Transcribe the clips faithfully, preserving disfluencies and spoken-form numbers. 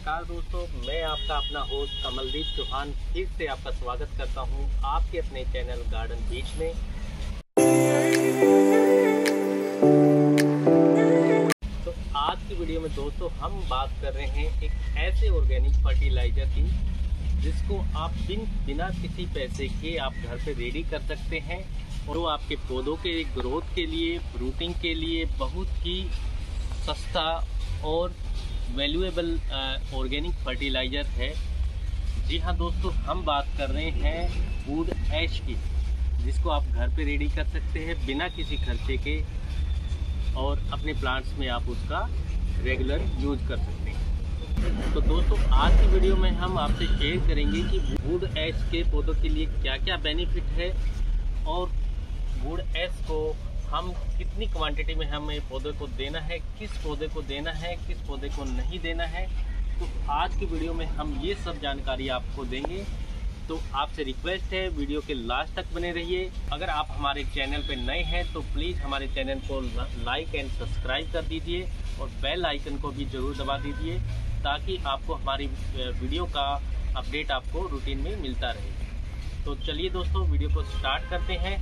नमस्कार दोस्तों, मैं आपका अपना होस्ट कमलदीप चौहान फिर से आपका स्वागत करता हूं आपके अपने चैनल गार्डन बीच में। तो आज की वीडियो में दोस्तों हम बात कर रहे हैं एक ऐसे ऑर्गेनिक फर्टिलाइजर की जिसको आप बिन बिना किसी पैसे के आप घर पे रेडी कर सकते हैं और वो आपके पौधों के ग्रोथ के लिए, फ्रूटिंग के लिए बहुत ही सस्ता और वैल्यूएबल ऑर्गेनिक फर्टिलाइज़र है। जी हाँ दोस्तों, हम बात कर रहे हैं वुड ऐश की, जिसको आप घर पे रेडी कर सकते हैं बिना किसी खर्चे के और अपने प्लांट्स में आप उसका रेगुलर यूज कर सकते हैं। तो दोस्तों आज की वीडियो में हम आपसे शेयर करेंगे कि वुड ऐश के पौधों के लिए क्या क्या बेनिफिट है और वुड ऐश को हम कितनी क्वांटिटी में हमें पौधे को देना है, किस पौधे को देना है, किस पौधे को नहीं देना है। तो आज की वीडियो में हम ये सब जानकारी आपको देंगे। तो आपसे रिक्वेस्ट है वीडियो के लास्ट तक बने रहिए। अगर आप हमारे चैनल पर नए हैं तो प्लीज़ हमारे चैनल को लाइक एंड सब्सक्राइब कर दीजिए और बेल आइकन को भी ज़रूर दबा दीजिए ताकि आपको हमारी वीडियो का अपडेट आपको रूटीन में मिलता रहे। तो चलिए दोस्तों वीडियो को स्टार्ट करते हैं।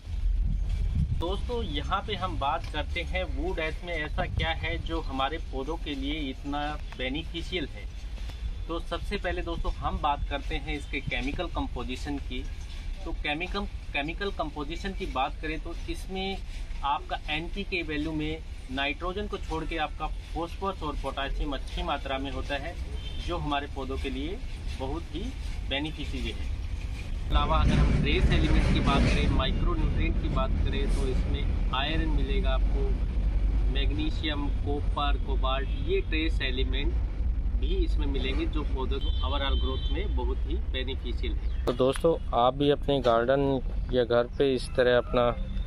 दोस्तों यहाँ पे हम बात करते हैं वुड ऐश में ऐसा क्या है जो हमारे पौधों के लिए इतना बेनिफिशियल है। तो सबसे पहले दोस्तों हम बात करते हैं इसके केमिकल कंपोजिशन की। तो केमिकल केमिकल कंपोजिशन की बात करें तो इसमें आपका एनपीके वैल्यू में नाइट्रोजन को छोड़ के आपका फॉस्फोरस और पोटाशियम अच्छी मात्रा में होता है, जो हमारे पौधों के लिए बहुत ही बेनिफिशियल है। अलावा अगर हम ट्रेस एलिमेंट की बात करें, माइक्रो न्यूट्रिएंट की बात करें तो इसमें आयरन मिलेगा आपको, मैग्नीशियम, कॉपर, कोबाल्ट, ये ट्रेस एलिमेंट भी इसमें मिलेंगे जो पौधों को ओवरऑल ग्रोथ में बहुत ही बेनिफिशियल है। तो दोस्तों आप भी अपने गार्डन या घर पे इस तरह अपना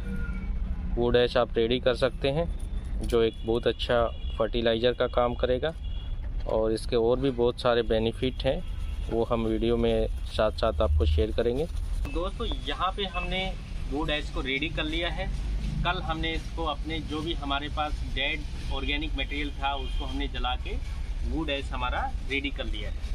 वुड ऐश आप रेडी कर सकते हैं, जो एक बहुत अच्छा फर्टिलाइज़र का काम करेगा और इसके और भी बहुत सारे बेनिफिट हैं, वो हम वीडियो में साथ साथ आपको शेयर करेंगे। दोस्तों यहाँ पे हमने वुड ऐश को रेडी कर लिया है। कल हमने इसको अपने जो भी हमारे पास डेड ऑर्गेनिक मटेरियल था उसको हमने जला के वुड ऐश हमारा रेडी कर लिया है।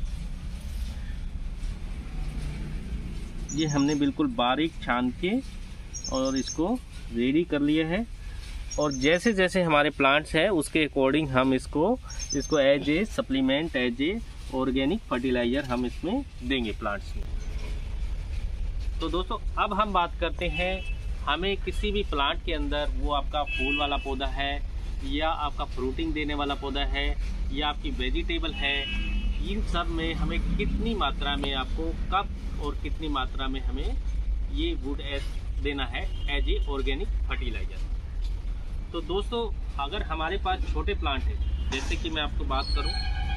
ये हमने बिल्कुल बारीक छान के और इसको रेडी कर लिया है और जैसे जैसे हमारे प्लांट्स हैं उसके अकॉर्डिंग हम इसको इसको as a supplement, as a organic fertiliser हम इसमें देंगे प्लांट्स में। तो दोस्तों अब हम बात करते हैं, हमें किसी भी प्लांट के अंदर, वो आपका फूल वाला पौधा है या आपका फ्रूटिंग देने वाला पौधा है या आपकी वेजिटेबल है, इन सब में हमें कितनी मात्रा में आपको कब और कितनी मात्रा में हमें ये वुड ऐश देना है एज ए ऑर्गेनिक फर्टिलाइजर। तो दोस्तों अगर हमारे पास छोटे प्लांट है, जैसे कि मैं आपको बात करूं,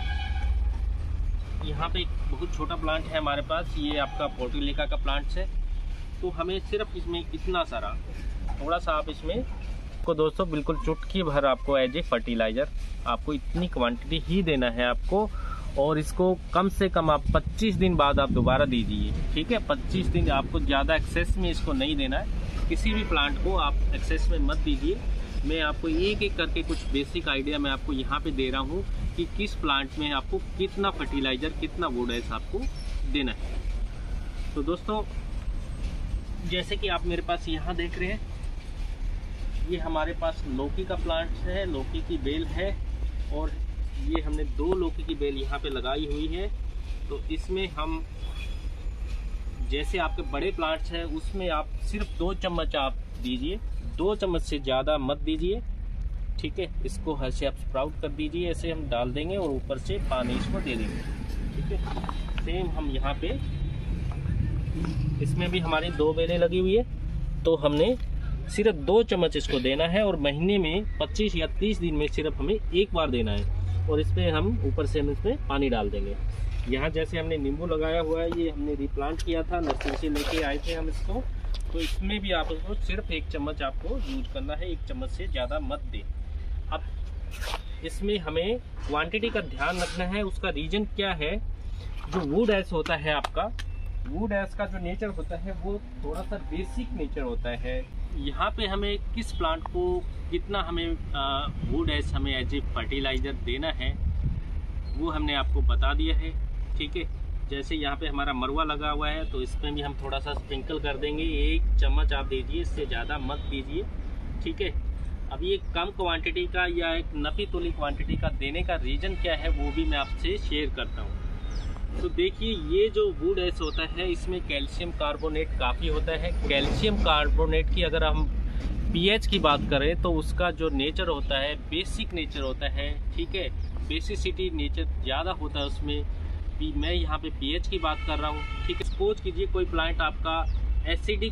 यहाँ पे एक बहुत छोटा प्लांट है हमारे पास, ये आपका पोर्टुलिका का प्लांट है। तो हमें सिर्फ इसमें इतना सारा थोड़ा सा आप इसमें को दोस्तों बिल्कुल चुटकी भर आपको एज ए फर्टिलाइज़र आपको इतनी क्वांटिटी ही देना है आपको, और इसको कम से कम आप पच्चीस दिन बाद आप दोबारा दीजिए, ठीक है। पच्चीस दिन आपको ज़्यादा एक्सेस में इसको नहीं देना है, किसी भी प्लांट को आप एक्सेस में मत दीजिए। मैं आपको एक एक करके कुछ बेसिक आइडिया मैं आपको यहाँ पे दे रहा हूँ कि किस प्लांट में आपको कितना फर्टिलाइज़र, कितना वुड ऐश आपको देना है। तो दोस्तों जैसे कि आप मेरे पास यहाँ देख रहे हैं, ये हमारे पास लौकी का प्लांट है, लौकी की बेल है और ये हमने दो लौकी की बेल यहाँ पे लगाई हुई है। तो इसमें हम, जैसे आपके बड़े प्लांट्स हैं उसमें आप सिर्फ दो चम्मच आप दीजिए, दो चम्मच से ज़्यादा मत दीजिए, ठीक है। इसको हर से आप स्प्राउट कर दीजिए, ऐसे हम डाल देंगे और ऊपर से पानी इसको दे देंगे, ठीक है। सेम हम यहाँ पे इसमें भी हमारी दो बेलें लगी हुई है, तो हमने सिर्फ दो चम्मच इसको देना है और महीने में पच्चीस या तीस दिन में सिर्फ हमें एक बार देना है और इस पर हम ऊपर से हम इसमें पानी डाल देंगे। यहाँ जैसे हमने नींबू लगाया हुआ है, ये हमने रिप्लांट किया था, नर्सरी से लेके आए थे हम इसको, तो इसमें भी आप उसको सिर्फ एक चम्मच आपको यूज करना है, एक चम्मच से ज़्यादा मत दें। अब इसमें हमें क्वांटिटी का ध्यान रखना है। उसका रीजन क्या है, जो वुड ऐश होता है आपका, वुड ऐश का जो नेचर होता है वो थोड़ा सा बेसिक नेचर होता है। यहाँ पे हमें किस प्लांट को कितना हमें वुड ऐश हमें एज ए फर्टिलाइज़र देना है वो हमने आपको बता दिया है। ठीक है, जैसे यहाँ पे हमारा मरवा लगा हुआ है तो इसमें भी हम थोड़ा सा स्प्रिंकल कर देंगे। एक चम्मच आप दीजिए, इससे ज़्यादा मत दीजिए। ठीक है, अब ये कम क्वांटिटी का या एक नपी तुली क्वांटिटी का देने का रीज़न क्या है वो भी मैं आपसे शेयर करता हूँ। तो देखिए, ये जो वुड एस होता है इसमें कैल्शियम कार्बोनेट काफ़ी होता है। कैल्शियम कार्बोनेट की अगर हम पीएच की बात करें तो उसका जो नेचर होता है बेसिक नेचर होता है। ठीक है, बेसिसिटी नेचर ज़्यादा होता है उसमें। मैं यहाँ पे पीएच की बात कर रहा हूँ। ठीक है, सपोज कीजिए कोई प्लांट आपका एसिडिक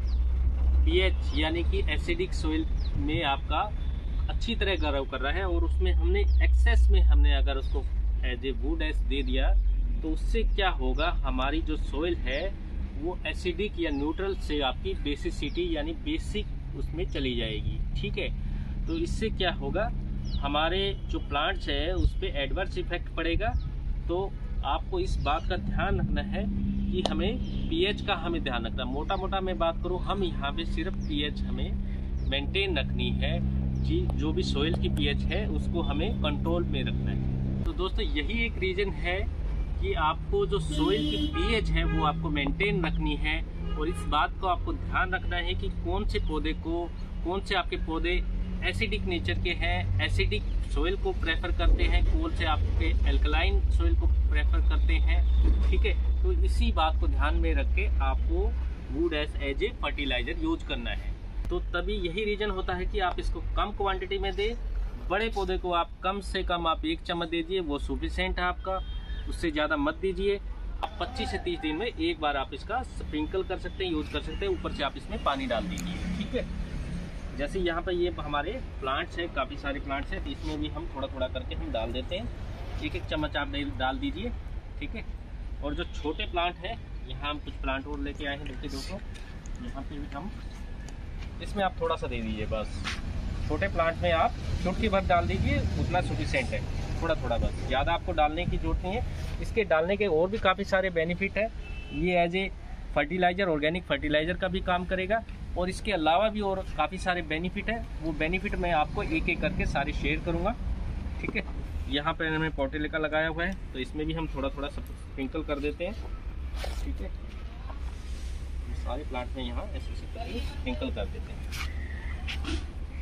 पीएच यानी कि एसिडिक सोइल में आपका अच्छी तरह ग्रो कर रहा है और उसमें हमने एक्सेस में हमने अगर उसको एज ए वुड एस दे दिया तो उससे क्या होगा, हमारी जो सोइल है वो एसिडिक या न्यूट्रल से आपकी बेसिसिटी यानी बेसिक उसमें चली जाएगी। ठीक है, तो इससे क्या होगा, हमारे जो प्लांट्स है उस पर एडवर्स इफेक्ट पड़ेगा। तो आपको इस बात का ध्यान रखना है कि हमें पीएच का हमें ध्यान रखना। मोटा मोटा मैं बात करूं, हम यहाँ पे सिर्फ पीएच हमें मेंटेन रखनी है कि जो भी सोइल की पीएच है उसको हमें कंट्रोल में रखना है। तो दोस्तों यही एक रीज़न है कि आपको जो सोइल की पीएच है वो आपको मेंटेन रखनी है। और इस बात को आपको ध्यान रखना है कि कौन से पौधे को, कौन से आपके पौधे एसिडिक नेचर के हैं, एसिडिक सोइल को प्रेफर करते हैं, कौन से आपके एल्कलाइन सोइल को प्रेफर करते हैं। ठीक है, तो इसी बात को ध्यान में रख के आपको wood ash as a fertiliser use करना है। तो तभी यही रीजन होता है कि आप इसको कम क्वांटिटी में दें। बड़े पौधे को आप कम से कम आप एक चम्मच दीजिए, वो सफिशिएंट है आपका, उससे ज़्यादा मत दीजिए। आप पच्चीस से तीस दिन में एक बार आप इसका स्प्रिंकल कर सकते हैं, यूज कर सकते हैं। ऊपर से आप इसमें पानी डाल दीजिए। ठीक है, जैसे यहाँ पे ये हमारे प्लांट्स हैं, काफ़ी सारे प्लांट्स हैं, तो इसमें भी हम थोड़ा थोड़ा करके हम डाल देते हैं। एक एक चम्मच आप डाल दीजिए। ठीक है, और जो छोटे प्लांट हैं, यहाँ हम कुछ प्लांट और लेके आए हैं। देखिए दोस्तों, यहाँ पे भी हम इसमें आप थोड़ा सा दे दीजिए बस। छोटे प्लांट में आप चुटकी भर डाल दीजिए, उतना सफिशिएंट है। थोड़ा थोड़ा बस, ज़्यादा आपको डालने की जरूरत नहीं है। इसके डालने के और भी काफ़ी सारे बेनिफिट है। ये as a fertiliser, organic fertiliser का भी काम करेगा और इसके अलावा भी और काफ़ी सारे बेनिफिट है। वो बेनिफिट मैं आपको एक एक करके सारे शेयर करूँगा। ठीक है, यहाँ पर मैंने पोर्टेलिका लगाया हुआ है तो इसमें भी हम थोड़ा थोड़ा स्प्रिंकल कर देते हैं। ठीक है, सारे प्लांट में यहाँ ऐसे ऐसे करके स्प्रिंकल कर देते हैं।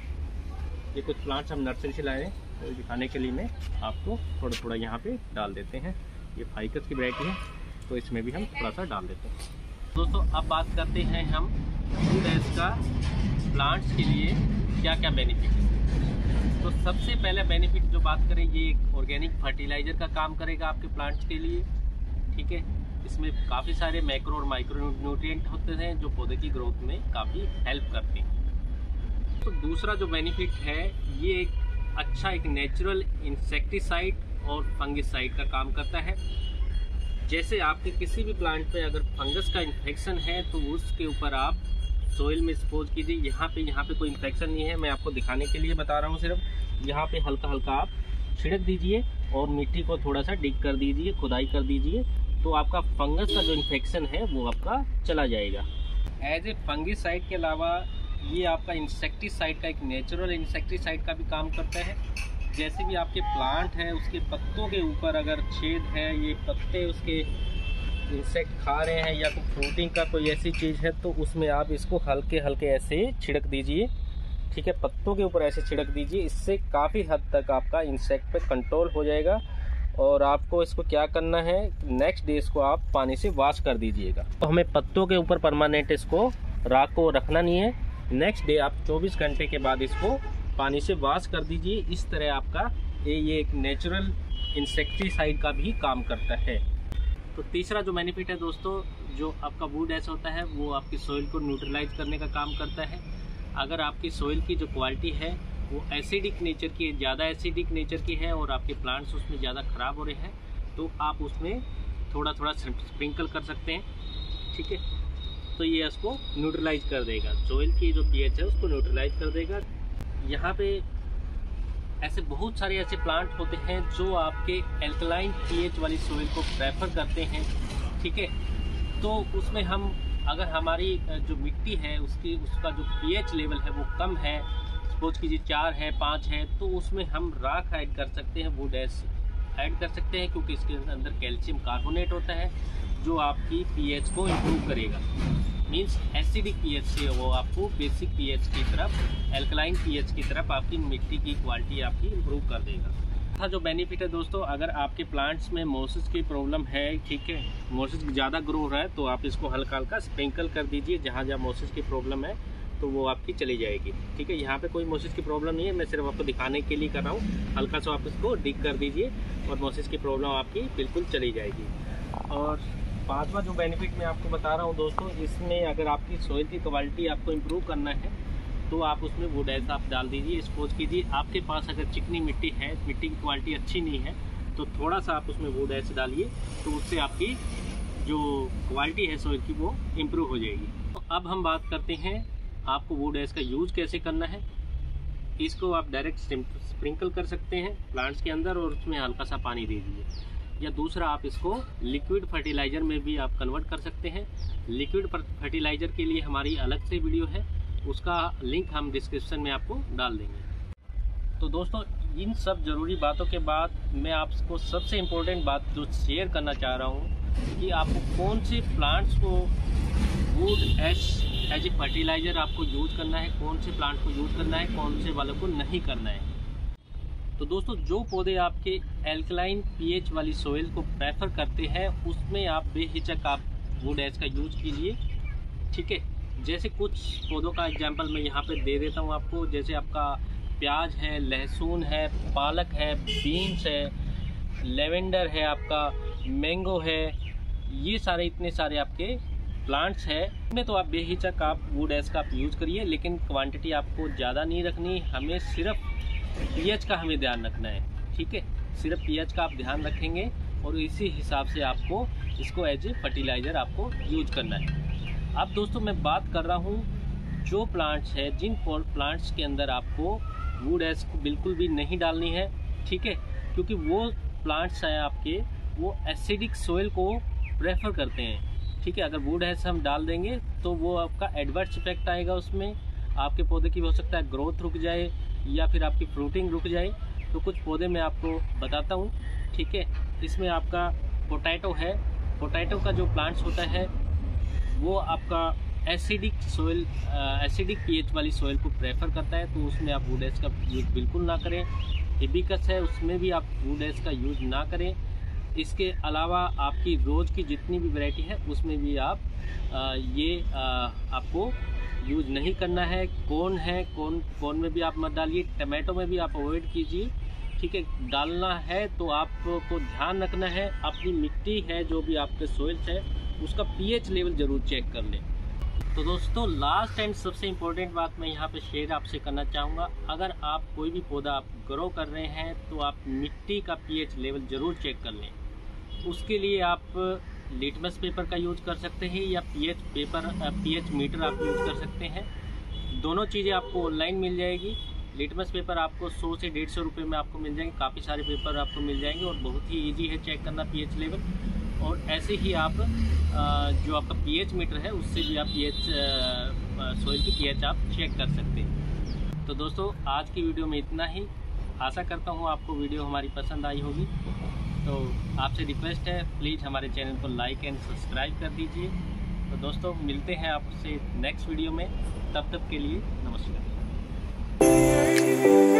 ये कुछ प्लांट्स हम नर्सरी से लाए हैं तो दिखाने के लिए मैं आपको थोड़ा थोड़ा यहाँ पे डाल देते हैं। ये फाइकस की वैरायटी है तो इसमें भी हम थोड़ा सा डाल देते हैं। दोस्तों अब बात करते हैं हम वुड एस का प्लांट्स के लिए क्या क्या बेनिफिट है। तो सबसे पहले बेनिफिट जो बात करें, ये एक ऑर्गेनिक फर्टिलाइज़र का काम करेगा आपके प्लांट्स के लिए। ठीक है, इसमें काफ़ी सारे मैक्रो और माइक्रो न्यूट्रिएंट होते हैं जो पौधे की ग्रोथ में काफ़ी हेल्प करते हैं। तो दूसरा जो बेनिफिट है, ये एक अच्छा एक नेचुरल इंसेक्टिसाइड और फंगिसाइड का काम करता है। जैसे आपके किसी भी प्लांट पे अगर फंगस का इन्फेक्शन है तो उसके ऊपर आप सोइल में सपोज कीजिए, यहाँ पे यहाँ पे कोई इन्फेक्शन नहीं है, मैं आपको दिखाने के लिए बता रहा हूँ। सिर्फ यहाँ पे हल्का हल्का आप छिड़क दीजिए और मिट्टी को थोड़ा सा डिग कर दीजिए, खुदाई कर दीजिए, तो आपका फंगस का जो इन्फेक्शन है वो आपका चला जाएगा। एज ए फंगिसाइड के अलावा ये आपका इंसेक्टिसाइड का एक नेचुरल इंसेक्टिसाइड का भी काम करता है। जैसे भी आपके प्लांट है उसके पत्तों के ऊपर अगर छेद है, ये पत्ते उसके इंसेक्ट खा रहे हैं या कोई फ्रूटिंग का कोई ऐसी चीज़ है तो उसमें आप इसको हल्के हल्के ऐसे छिड़क दीजिए। ठीक है, पत्तों के ऊपर ऐसे छिड़क दीजिए, इससे काफ़ी हद तक आपका इंसेक्ट पे कंट्रोल हो जाएगा। और आपको इसको क्या करना है, नेक्स्ट डे इसको आप पानी से वॉश कर दीजिएगा। तो हमें पत्तों के ऊपर परमानेंट इसको राख को रखना नहीं है। नेक्स्ट डे आप चौबीस घंटे के बाद इसको पानी से वॉश कर दीजिए। इस तरह आपका ये ये एक नेचुरल इंसेक्टिसाइड का भी काम करता है। तो तीसरा जो बेनिफिट है दोस्तों, जो आपका वुड एस होता है वो आपकी सोइल को न्यूट्रलाइज करने का काम करता है। अगर आपकी सोइल की जो क्वालिटी है वो एसिडिक नेचर की है, ज़्यादा एसिडिक नेचर की है और आपके प्लांट्स उसमें ज़्यादा ख़राब हो रहे हैं तो आप उसमें थोड़ा थोड़ा स्प्रिंकल कर सकते हैं। ठीक है, तो ये इसको न्यूट्रलाइज कर देगा, सोइल की जो पीएच है उसको न्यूट्रलाइज कर देगा। यहाँ पे ऐसे बहुत सारे ऐसे प्लांट होते हैं जो आपके एल्कलाइन पीएच वाली सोइल को प्रेफर करते हैं। ठीक है, तो उसमें हम अगर हमारी जो मिट्टी है उसकी उसका जो पीएच लेवल है वो कम है, सपोज कीजिए चार है, पाँच है, तो उसमें हम राख ऐड कर सकते हैं वुड एस ऐड कर सकते हैं, क्योंकि इसके अंदर कैल्शियम कार्बोनेट होता है जो आपकी पीएच को इम्प्रूव करेगा। मींस एसिडिक पीएच से वो आपको बेसिक पीएच की तरफ, एल्कलाइन पीएच की तरफ आपकी मिट्टी की क्वालिटी आपकी इम्प्रूव कर देगा। था जो बेनिफिट है दोस्तों, अगर आपके प्लांट्स में मोसिस की प्रॉब्लम है, ठीक है, मोसिस ज़्यादा ग्रो हो रहा है, तो आप इसको हल्का हल्का स्प्रिंकल कर दीजिए। जहाँ जहाँ मोसिस की प्रॉब्लम है तो वो आपकी चली जाएगी। ठीक है, यहाँ पे कोई मोसिस की प्रॉब्लम नहीं है, मैं सिर्फ आपको दिखाने के लिए कर रहा हूँ। हल्का सा आप इसको डिग कर दीजिए और मोसिस की प्रॉब्लम आपकी बिल्कुल चली जाएगी। और पांचवा जो बेनिफिट मैं आपको बता रहा हूँ दोस्तों, इसमें अगर आपकी सॉइल की क्वालिटी आपको इम्प्रूव करना है तो आप उसमें वुड एश आप डाल दीजिए, स्पोज कीजिए। आपके पास अगर चिकनी मिट्टी है, मिट्टी की क्वालिटी अच्छी नहीं है, तो थोड़ा सा आप उसमें वुड एश डालिए, तो उससे आपकी जो क्वालिटी है सॉइल की वो इम्प्रूव हो जाएगी। तो अब हम बात करते हैं आपको वुड एश का यूज कैसे करना है। इसको आप डायरेक्ट स्प्रिंकल कर सकते हैं प्लांट्स के अंदर और उसमें हल्का सा पानी दे दीजिए, या दूसरा आप इसको लिक्विड फर्टिलाइज़र में भी आप कन्वर्ट कर सकते हैं। लिक्विड फर्टिलाइज़र के लिए हमारी अलग से वीडियो है, उसका लिंक हम डिस्क्रिप्शन में आपको डाल देंगे। तो दोस्तों, इन सब ज़रूरी बातों के बाद मैं आपको सबसे इम्पोर्टेंट बात जो शेयर करना चाह रहा हूँ कि आपको कौन से प्लांट्स को wood ash as a fertiliser आपको यूज़ करना है, कौन से प्लांट को यूज़ करना है, कौन से वालों को नहीं करना है। तो दोस्तों, जो पौधे आपके एल्कलाइन पीएच वाली सॉइल को प्रेफर करते हैं उसमें आप बेहिचक आप वुड एश का यूज़ कीजिए। ठीक है, जैसे कुछ पौधों का एग्जांपल मैं यहाँ पे दे देता हूँ आपको। जैसे आपका प्याज है, लहसुन है, पालक है, बीन्स है, लेवेंडर है, आपका मैंगो है, ये सारे इतने सारे आपके प्लांट्स हैं। इनमें तो आप बेहिचक आप वुड एश का आप यूज़ करिए, लेकिन क्वांटिटी आपको ज़्यादा नहीं रखनी। हमें सिर्फ पीएच का हमें ध्यान रखना है। ठीक है, सिर्फ पीएच का आप ध्यान रखेंगे और इसी हिसाब से आपको इसको एज ए फर्टिलाइज़र आपको यूज करना है। अब दोस्तों, मैं बात कर रहा हूँ जो प्लांट्स है, जिन प्लांट्स के अंदर आपको वुड एश बिल्कुल भी नहीं डालनी है। ठीक है, क्योंकि वो प्लांट्स हैं आपके, वो एसिडिक सॉइल को प्रेफर करते हैं। ठीक है, अगर वुड एश हम डाल देंगे तो वो आपका एडवर्स इफेक्ट आएगा, उसमें आपके पौधे की हो सकता है ग्रोथ रुक जाए या फिर आपकी फ्रूटिंग रुक जाए। तो कुछ पौधे मैं आपको बताता हूँ। ठीक है, इसमें आपका पोटैटो है। पोटैटो का जो प्लांट्स होता है वो आपका एसिडिक सॉइल, एसिडिक पीएच वाली सॉइल को प्रेफर करता है, तो उसमें आप वुड एश का यूज़ बिल्कुल ना करें। हिबिस्कस है, उसमें भी आप वुड एश का यूज़ ना करें। इसके अलावा आपकी रोज़ की जितनी भी वैरायटी है उसमें भी आप आ, ये आ, आपको यूज़ नहीं करना है। कॉर्न है, कॉर्न कॉर्न में भी आप मत डालिए। टमाटो में भी आप अवॉइड कीजिए। ठीक है, डालना है तो आपको ध्यान रखना है अपनी मिट्टी है, जो भी आपके सॉइल्स है, उसका पीएच लेवल ज़रूर चेक कर लें। तो दोस्तों, लास्ट एंड सबसे इम्पोर्टेंट बात मैं यहाँ पे शेयर आपसे करना चाहूँगा। अगर आप कोई भी पौधा आप ग्रो कर रहे हैं तो आप मिट्टी का पीएच लेवल ज़रूर चेक कर लें। उसके लिए आप लिटमस पेपर का यूज़ कर सकते हैं या पीएच पेपर पीएच मीटर आप यूज़ कर सकते हैं। दोनों चीज़ें आपको ऑनलाइन मिल जाएगी। लिटमस पेपर आपको सौ से डेढ़ सौ रुपये में आपको मिल जाएंगे। काफ़ी सारे पेपर आपको मिल जाएंगे और बहुत ही इजी है चेक करना पीएच लेवल। और ऐसे ही आप जो आपका पीएच मीटर है उससे भी आप पीएच सॉइल की पीएच आप चेक कर सकते हैं। तो दोस्तों, आज की वीडियो में इतना ही। आशा करता हूँ आपको वीडियो हमारी पसंद आई होगी। तो आपसे रिक्वेस्ट है, प्लीज़ हमारे चैनल को लाइक एंड सब्सक्राइब कर दीजिए। तो दोस्तों, मिलते हैं आपसे नेक्स्ट वीडियो में। तब तक के लिए नमस्कार।